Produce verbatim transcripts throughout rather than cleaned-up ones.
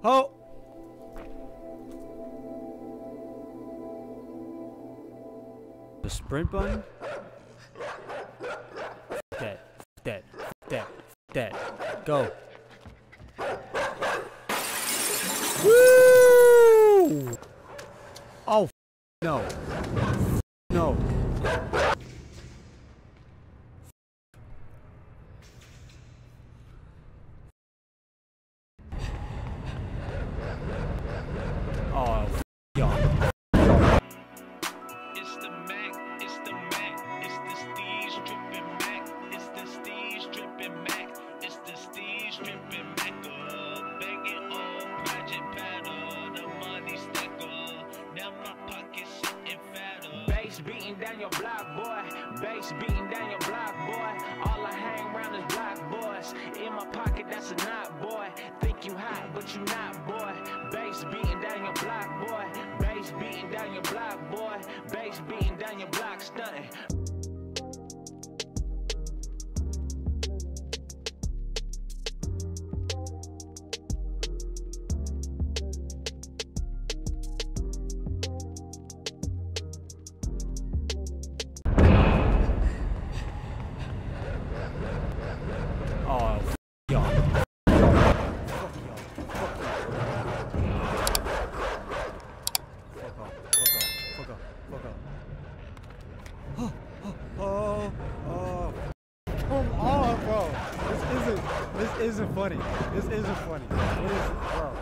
Oh! The sprint button? Dead. Dead. Dead. Dead. Go. Woo! Oh, no. No. Oh, y'all. It's the Mac, it's the Mac, it's the Steez dripping Mac, it's the Steez dripping Mac, it's the Steez dripping Mac, uh, banging on project pattern, the money stacker, now my pocket's sitting fatter. Bass beating down your block, boy, bass beating down your block, boy, all I hang around is block boys, in my pocket that's a knot, boy, think you hot, but you not, boy, bass beating down your block, boy, bass beating down your block, boy, bass beating down your block, stunting. Oh, f y'all. Fuck y'all. Fuck off. Fuck off. Fuck off. Oh, oh, oh. Come on, bro. This isn't, this isn't funny. This isn't funny. What is it, bro?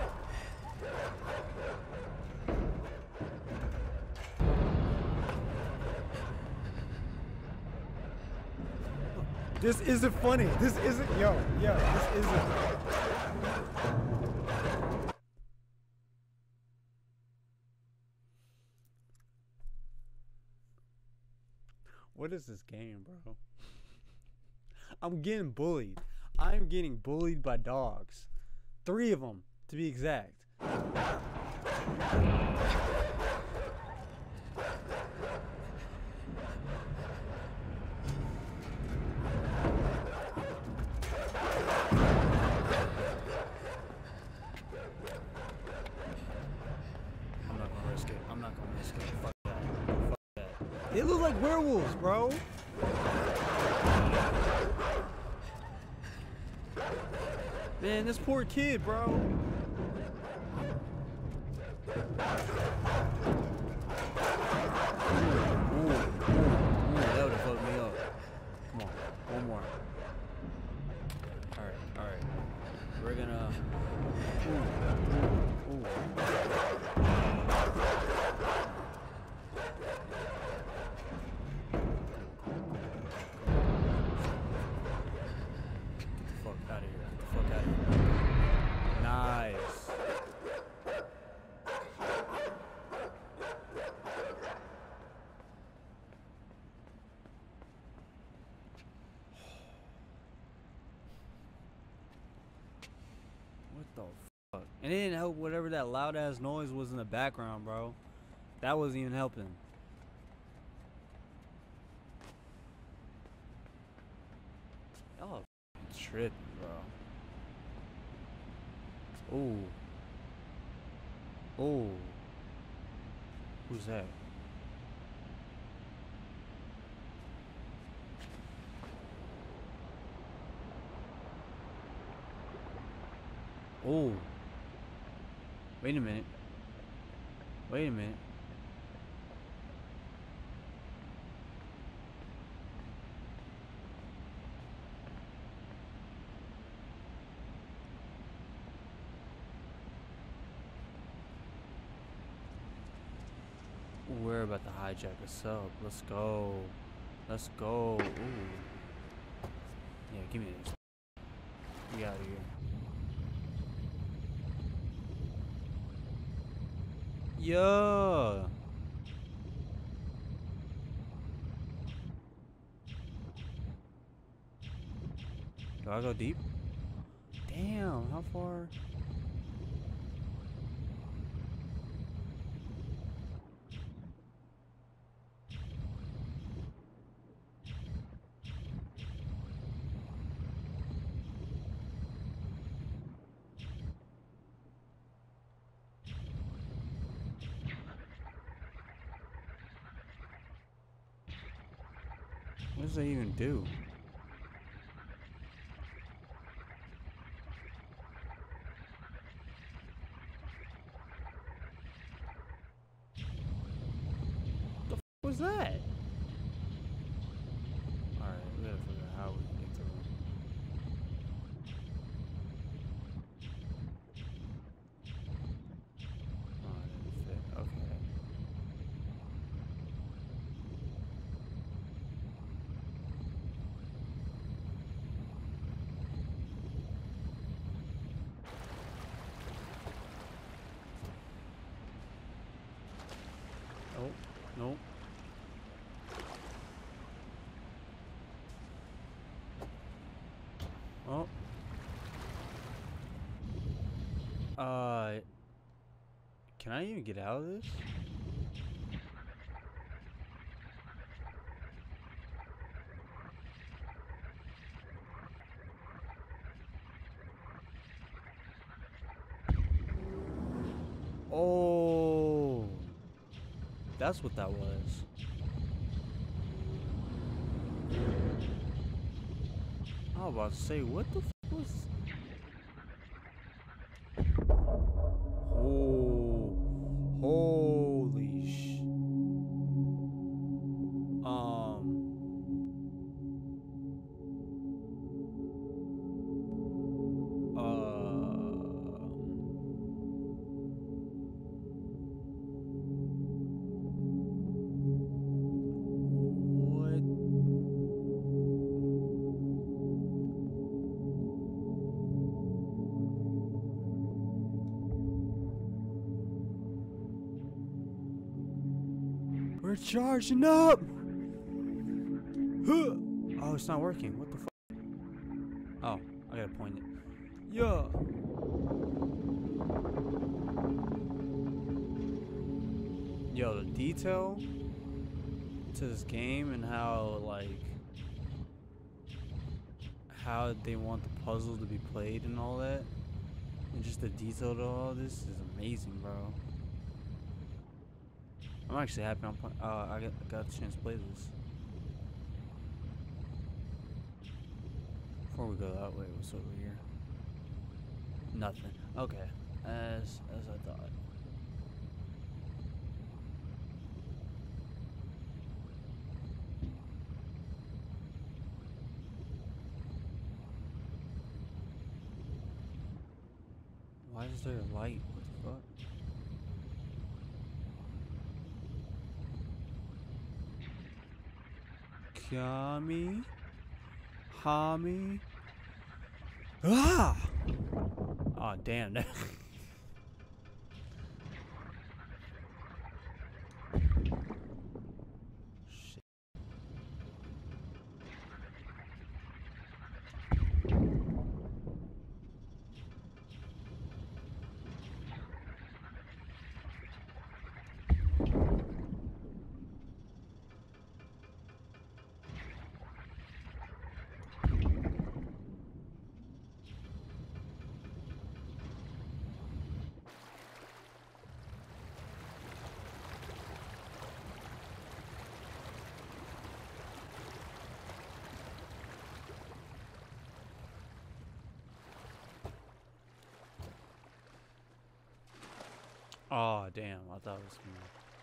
This isn't funny. This isn't, yo, yo, this isn't. What is this game, bro? I'm getting bullied. I'm getting bullied by dogs. Three of them, to be exact. I'm not gonna risk it. Fuck that. Fuck that. They look like werewolves, bro. Man, this poor kid, bro. Ooh, ooh, ooh, that would've fucked me up. Come on, one more. All right, all right. We're gonna. Ooh, ooh, ooh. What the fuck? And it didn't help whatever that loud ass noise was in the background, bro. That wasn't even helping. Y'all tripping, bro. Ooh. Ooh. Who's that? Oh, wait a minute. Wait a minute. We're about to hijack a sub. Let's go. Let's go. Ooh. Yeah, give me this. Get out of here. Yeah. Do I go deep? Damn, how far? What does that even do? The f was that? Alright, we gotta figure out how we can get through. Oh, it didn't fit. Okay. Oh, nope. Oh. Uh, can I even get out of this? Oh, that's what that was. I was about to say, what the f was? Oh, holy sh. Um. What? We're charging up. Huh. Oh, it's not working. What the fuck? Oh, I gotta point it. Yeah. Yo, the detail to this game and how, like, how they want the puzzle to be played and all that, and just the detail to all this is amazing, bro. I'm actually happy I'm uh, I got, got a chance to play this. Before we go that way, what's over here? Nothing. Okay, as as I thought. Why is there a light? What the fuck? Kami? Hami? Ah! Oh, damn. Shit. Oh, damn. I thought it was gonna...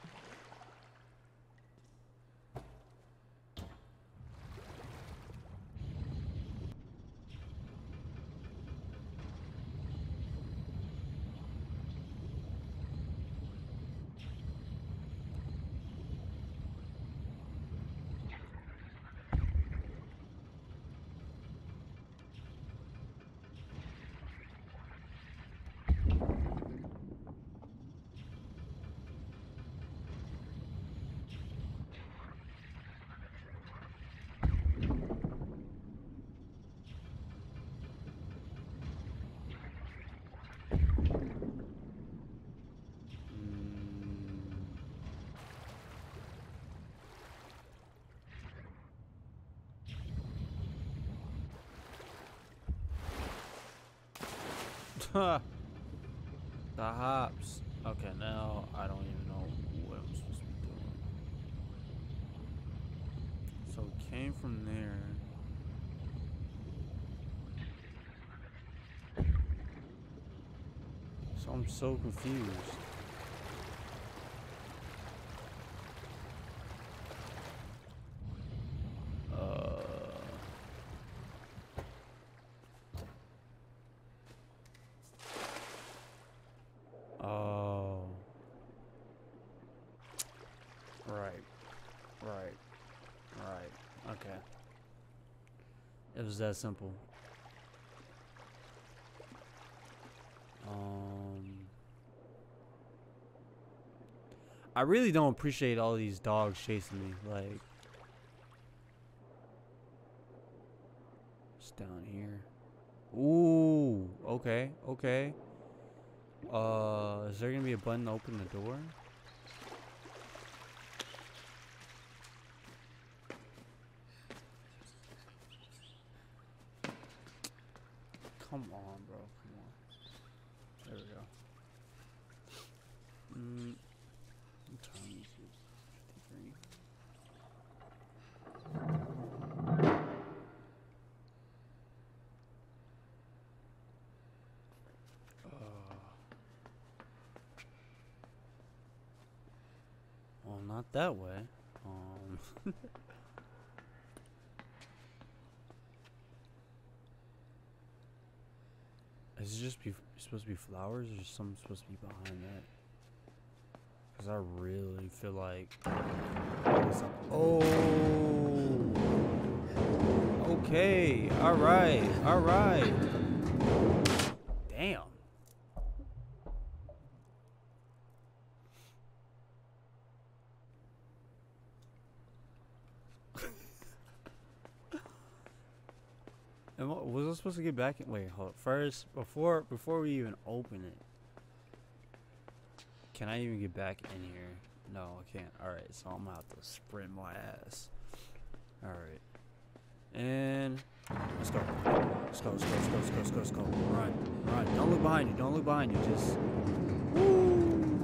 The hops. Okay, now I don't even know what I'm supposed to be doing. So we came from there. So I'm so confused. Uh. Oh. Right. Right. Right. Okay. It was that simple. Um, I really don't appreciate all these dogs chasing me. Like, it's down here. Ooh, okay, okay. Uh, is there gonna be a button to open the door? Come on, bro. Come on. There we go. Mm. What time is it? fifty-three. Uh. Well, not that way. Um. Is it just be supposed to be flowers, or is something supposed to be behind that? Because I really feel like. Oh. Okay. All right. All right. Damn. Am I, was I supposed to get back in? Wait, hold up. First, before before we even open it, can I even get back in here? No, I can't. Alright, so I'm gonna have to sprint my ass. Alright. And let's go. Let's go, let's go, let's go, let's go, let's go, let's go. Run. Run. Don't look behind you. Don't look behind you. Just woo.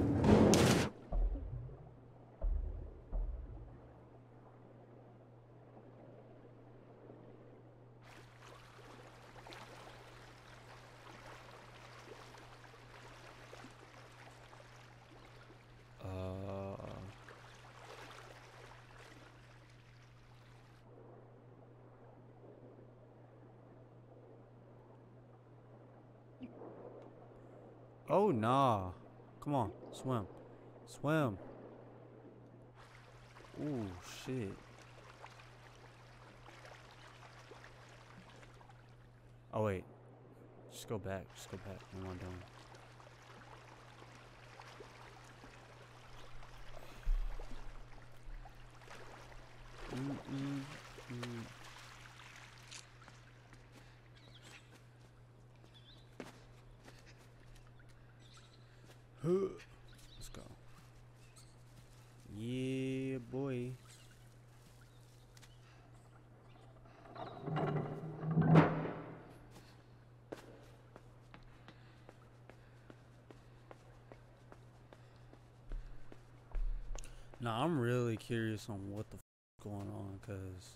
Oh, nah. Come on. Swim. Swim. Ooh, shit. Oh, wait. Just go back. Just go back. What am I doing? Mm -mm -mm. Let's go. Yeah, boy. Now I'm really curious on what the f is going on, because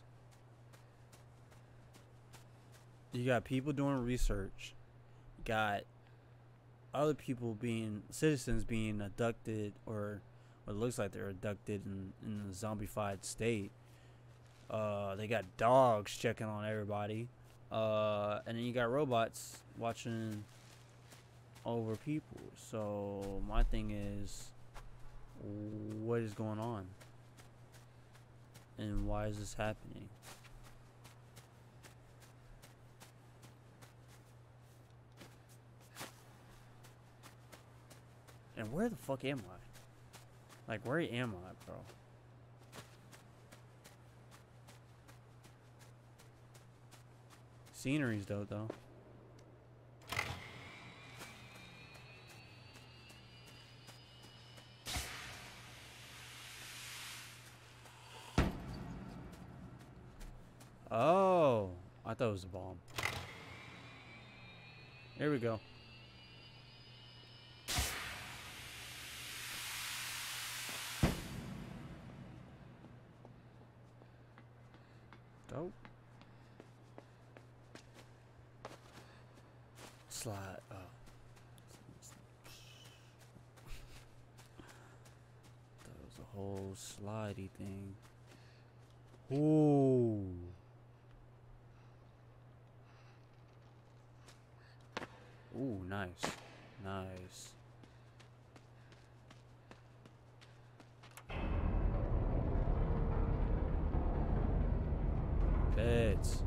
you got people doing research, you got other people being citizens being abducted, or what looks like they're abducted in, in a zombified state. Uh, they got dogs checking on everybody, uh, and then you got robots watching over people. So my thing is, what is going on, and why is this happening? And where the fuck am I? Like, where am I, bro? Scenery's dope, though. Oh, I thought it was a bomb. Here we go. Oh. Slide. Oh. That was a whole slidey thing. Ooh. Ooh, nice. Nice. Beds.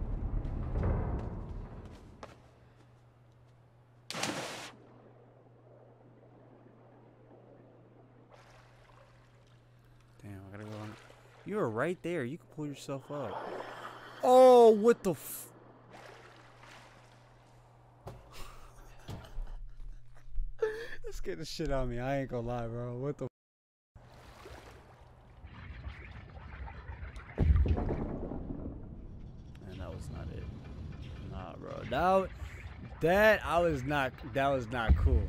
Damn, I gotta go on. You were right there. You can pull yourself up. Oh, what the f... That scared the shit out of me. I ain't gonna lie, bro. What the f... Man, that was not it. Nah, bro. That, that, I was not, that was not cool.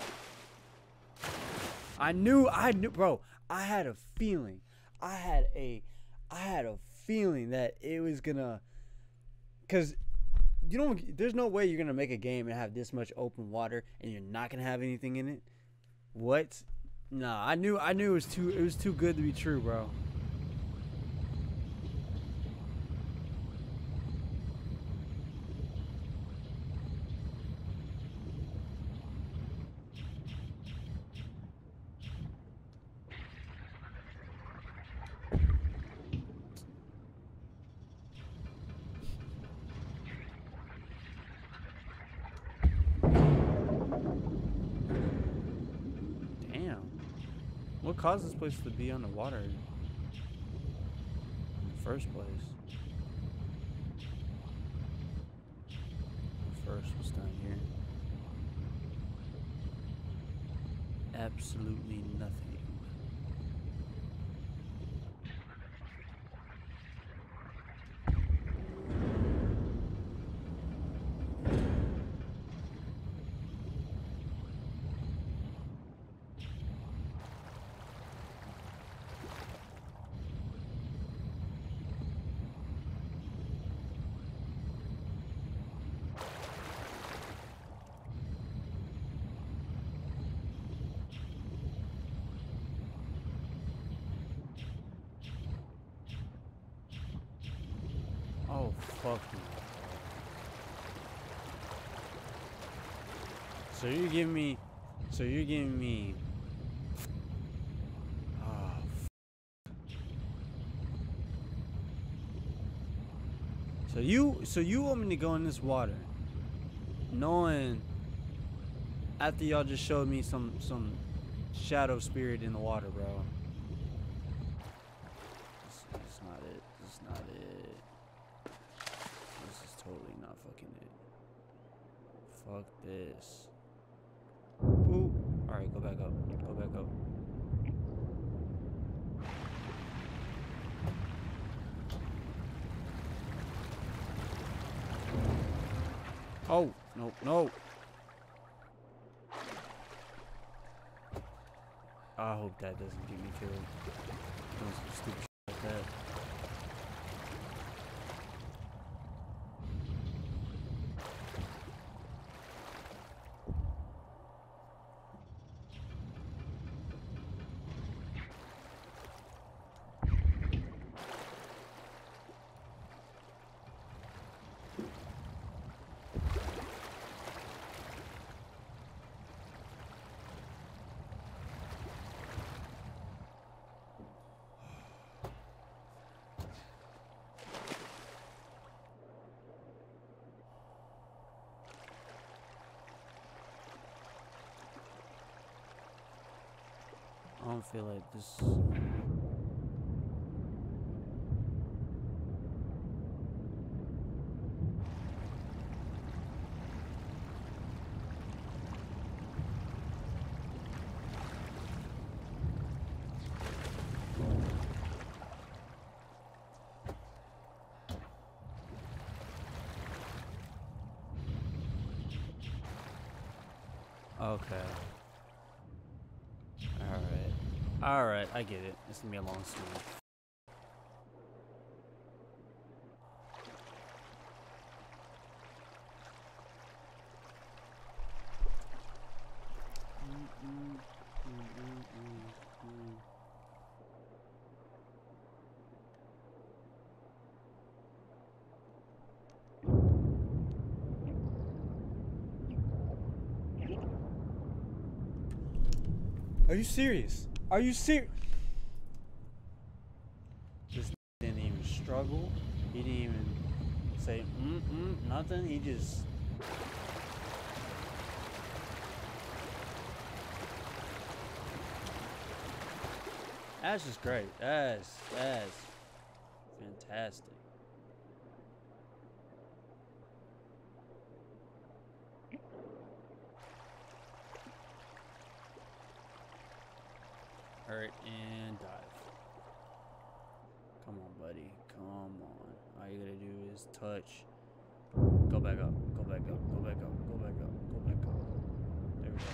I knew, I knew, bro. I had a feeling. I had a, I had a feeling that it was gonna, cause you don't. There's no way you're gonna make a game and have this much open water and you're not gonna have anything in it. What? Nah, I knew, I knew it was too, it was too good to be true, bro. What caused this place to be underwater in the first place? First was down here. Absolutely nothing. Oh, fuck me. So you're giving me... So you're giving me... Oh, so you... So you want me to go in this water knowing... After y'all just showed me some... Some shadow spirit in the water, bro. This, this is not it. This is not it. Totally not fucking it. Fuck this. Ooh. Alright, go back up. Go back up. Oh, no, no. I hope that doesn't get me killed. Doing some stupid shit like that. I don't feel like this. Okay. Alright. Alright, I get it. It's gonna be a long swim. Are you serious? Are you serious? This didn't even struggle. He didn't even say mm mm nothing. He just. That's just great. That's that's fantastic. Hurt and dive. Come on, buddy. Come on. All you gotta do is touch. Go back up. Go back up. Go back up. Go back up. Go back up. There we go.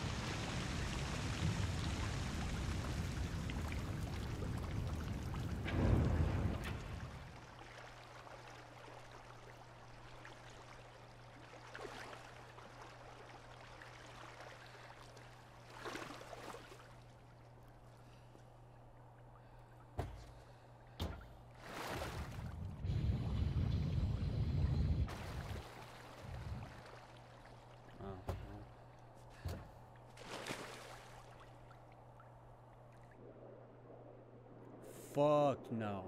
Fuck no.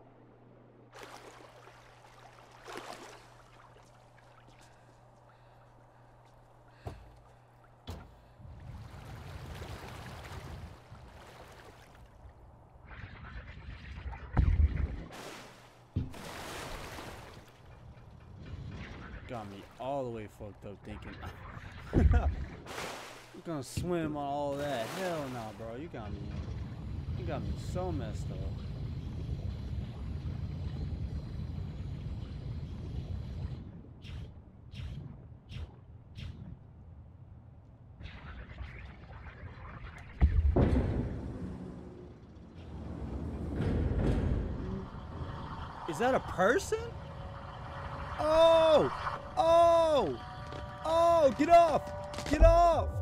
Got me all the way fucked up thinking I'm gonna swim on all that. Hell no, bro. You got me. You got me so messed up. Is that a person? Oh! Oh! Oh! Get off! Get off!